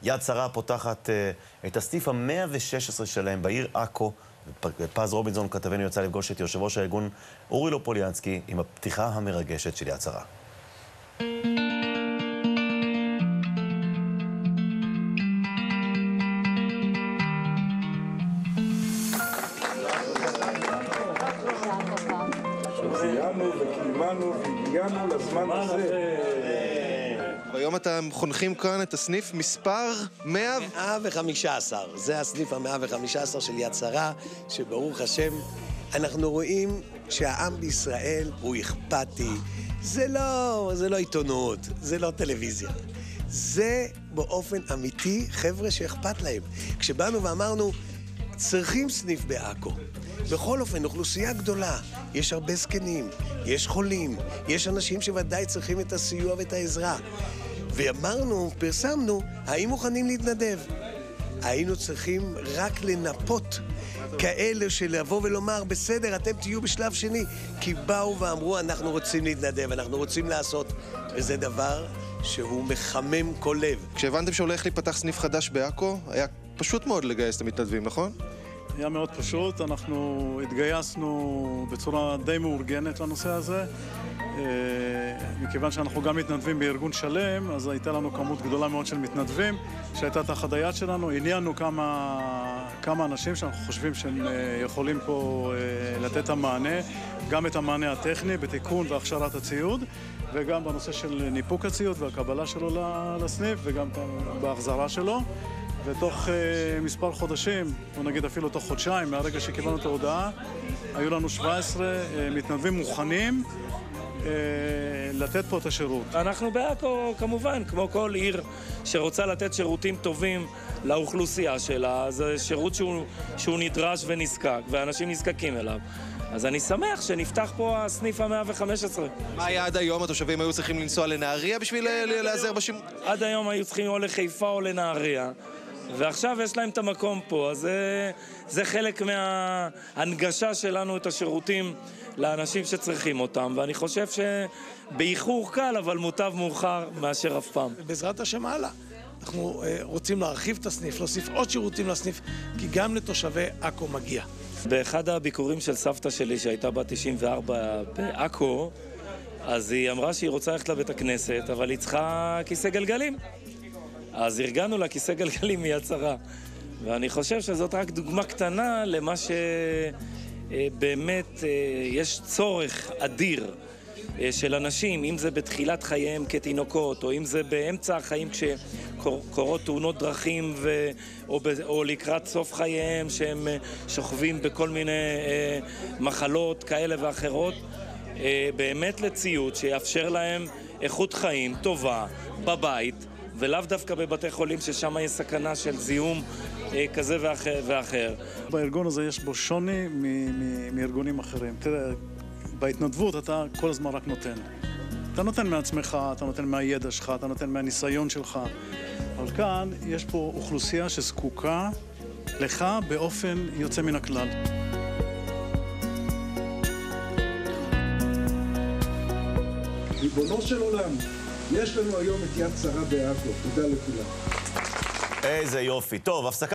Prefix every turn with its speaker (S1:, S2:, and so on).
S1: יד שרה פותחת את הסניף ה-116 שלהם בעיר עכו. פז רובינסון כתבנו יצא לפגוש את יושב ראש הארגון אורי לופוליאנסקי עם הפתיחה המרגשת של יד שרה.
S2: שהחיינו וקיימנו והגיענו לזמן הזה.
S3: היום אתם חונכים כאן את הסניף מספר
S4: 115. זה הסניף ה-115 של יד שרה, שברוך השם אנחנו רואים שהעם בישראל הוא אכפתי. זה לא עיתונות, זה לא טלוויזיה. זה באופן אמיתי חבר'ה שאכפת להם. כשבאנו ואמרנו, צריכים סניף בעכו. בכל אופן, אוכלוסייה גדולה, יש הרבה זקנים, יש חולים, יש אנשים שוודאי צריכים את הסיוע ואת העזרה. ואמרנו, פרסמנו, האם מוכנים להתנדב? היינו צריכים רק לנפות כאלה שלבוא ולומר, בסדר, אתם תהיו בשלב שני, כי באו ואמרו, אנחנו רוצים להתנדב, אנחנו רוצים לעשות, וזה דבר שהוא מחמם כל לב.
S3: כשהבנתם שהולך להיפתח סניף חדש בעכו, היה פשוט מאוד לגייס את המתנדבים, נכון?
S5: היה מאוד פשוט, אנחנו התגייסנו בצורה די מאורגנת לנושא הזה. מכיוון שאנחנו גם מתנדבים בארגון שלם, אז הייתה לנו כמות גדולה מאוד של מתנדבים שהייתה תחת היד שלנו. עניינו כמה אנשים שאנחנו חושבים שהם יכולים פה לתת את המענה, גם את המענה הטכני בתיקון והכשרת הציוד, וגם בנושא של ניפוק הציוד והקבלה שלו לסניף, וגם בהחזרה שלו. ותוך מספר חודשים, או נגיד אפילו תוך חודשיים, מהרגע שקיבלנו את ההודעה, היו לנו 17 מתנדבים מוכנים לתת פה את השירות.
S6: אנחנו בעכו, כמובן, כמו כל עיר שרוצה לתת שירותים טובים לאוכלוסייה שלה, זה שירות שהוא נדרש ונזקק, ואנשים נזקקים אליו. אז אני שמח שנפתח פה הסניף ה-115.
S3: מה היה עד היום? התושבים היו צריכים לנסוע לנהריה בשביל לעזר בשימוש?
S6: עד היום היו צריכים או לחיפה או לנהריה. ועכשיו יש להם את המקום פה, אז זה חלק מההנגשה שלנו את השירותים לאנשים שצריכים אותם, ואני חושב שבאיחור קל, אבל מוטב מאוחר מאשר אף פעם.
S7: בעזרת השם הלאה. אנחנו רוצים להרחיב את הסניף, להוסיף עוד שירותים לסניף, כי גם לתושבי עכו מגיע.
S6: באחד הביקורים של סבתא שלי, שהייתה בת 94 בעכו, אז היא אמרה שהיא רוצה ללכת לבית הכנסת, אבל היא צריכה כיסא גלגלים. אז ארגנו לה כיסא גלגלים מיד שרה. ואני חושב שזאת רק דוגמה קטנה למה שבאמת יש צורך אדיר של אנשים, אם זה בתחילת חייהם כתינוקות, או אם זה באמצע החיים כשקורות תאונות דרכים, או לקראת סוף חייהם שהם שוכבים בכל מיני מחלות כאלה ואחרות, באמת לציוד שיאפשר להם איכות חיים טובה בבית, ולאו דווקא בבתי חולים ששם יש סכנה של זיהום כזה ואחר.
S5: בארגון הזה יש בו שוני מארגונים אחרים. תראה, בהתנדבות אתה כל הזמן רק נותן. אתה נותן מעצמך, אתה נותן מהידע שלך, אתה נותן מהניסיון שלך. אבל כאן יש פה אוכלוסייה שזקוקה לך באופן יוצא מן הכלל.
S2: ריבונו של עולם, יש לנו היום את יד שרה בעכו. תודה לכולם.
S1: איזה יופי. טוב, הפסקה.